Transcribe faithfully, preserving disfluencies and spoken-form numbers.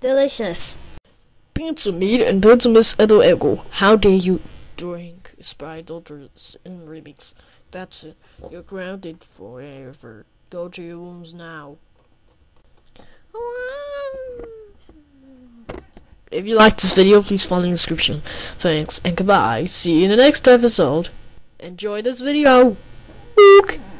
Delicious. Pizza meat and Pizzamus Edo Ego. How dare you drink Sprite Ultras in remix? That's it. You're grounded forever. Go to your rooms now. If you liked this video, please follow the description. Thanks and goodbye. See you in the next episode. Enjoy this video. Book.